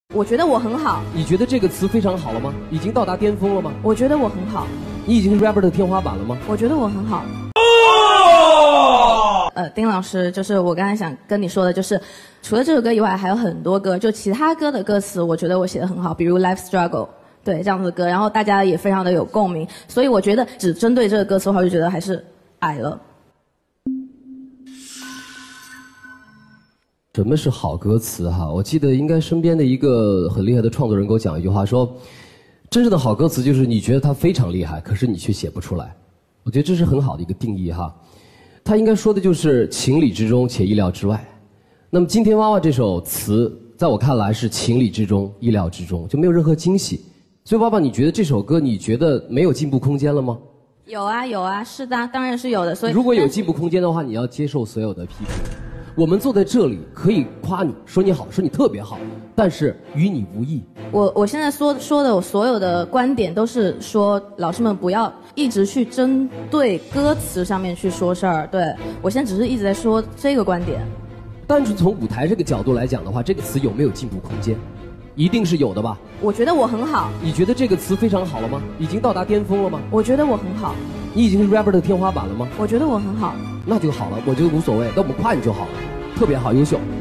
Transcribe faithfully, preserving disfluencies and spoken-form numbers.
我觉得我很好。 你觉得这个词非常好了吗？已经到达巅峰了吗？ 我觉得我很好。 你已经是 rapper 的天花板了吗？ 我觉得我很好。哦、呃，丁老师，就是我刚才想跟你说的，就是除了这首歌以外，还有很多歌，就其他歌的歌词，我觉得我写得很好，比如 Life Struggle， 对这样子的歌，然后大家也非常的有共鸣，所以我觉得只针对这个歌词的话，我就觉得还是矮了。 什么是好歌词哈？我记得应该身边的一个很厉害的创作人给我讲一句话，说真正的好歌词就是你觉得它非常厉害，可是你却写不出来。我觉得这是很好的一个定义哈。他应该说的就是情理之中且意料之外。那么今天娃娃这首词在我看来是情理之中意料之中，就没有任何惊喜。所以娃娃，你觉得这首歌你觉得没有进步空间了吗？ 有啊有啊，是的，当然是有的。所以如果有进步空间的话，你要接受所有的批评。我们坐在这里可以夸你说你好，说你特别好，但是与你无益。 我我现在说说的我所有的观点都是说，老师们不要一直去针对歌词上面去说事儿。对，我现在只是一直在说这个观点。 单纯从舞台这个角度来讲的话，这个词有没有进步空间？一定是有的吧。 我觉得我很好。 你觉得这个词非常好了吗？已经到达巅峰了吗？ 我觉得我很好。 你已经是 rapper 的天花板了吗？ 我觉得我很好。 那就好了，我觉得无所谓，那我们夸你就好了，特别好，优秀。